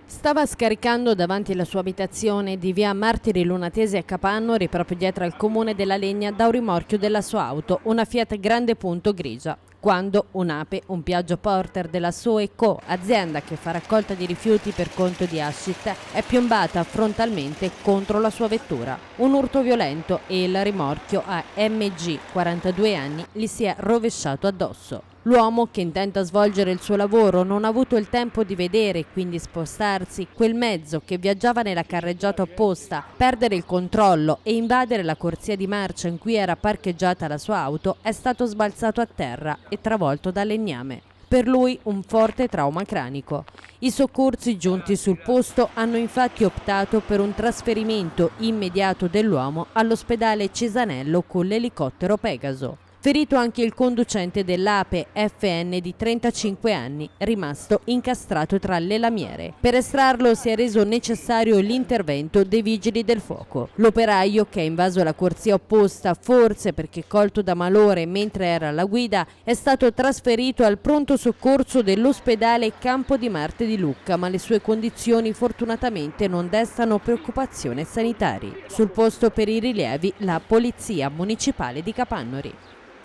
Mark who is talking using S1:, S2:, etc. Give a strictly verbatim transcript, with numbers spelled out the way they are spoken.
S1: Stava scaricando davanti alla sua abitazione di via Martiri Lunatesi a Capannori, proprio dietro al comune della Legna, da un rimorchio della sua auto, una Fiat Grande Punto grigia, quando un'ape, un Piaggio Porter della Soeco, azienda che fa raccolta di rifiuti per conto di Ascit, è piombata frontalmente contro la sua vettura. Un urto violento e il rimorchio a M G, quarantadue anni, gli si è rovesciato addosso. L'uomo, che intenta svolgere il suo lavoro, non ha avuto il tempo di vedere e quindi spostarsi quel mezzo che viaggiava nella carreggiata opposta, perdere il controllo e invadere la corsia di marcia in cui era parcheggiata la sua auto, è stato sbalzato a terra e travolto da legname. Per lui un forte trauma cranico. I soccorsi giunti sul posto hanno infatti optato per un trasferimento immediato dell'uomo all'ospedale Cesanello con l'elicottero Pegaso. Ferito anche il conducente dell'ape F N di trentacinque anni, rimasto incastrato tra le lamiere. Per estrarlo si è reso necessario l'intervento dei vigili del fuoco. L'operaio, che ha invaso la corsia opposta, forse perché colto da malore mentre era alla guida, è stato trasferito al pronto soccorso dell'ospedale Campo di Marte di Lucca, ma le sue condizioni fortunatamente non destano preoccupazione sanitari. Sul posto per i rilievi la Polizia Municipale di Capannori.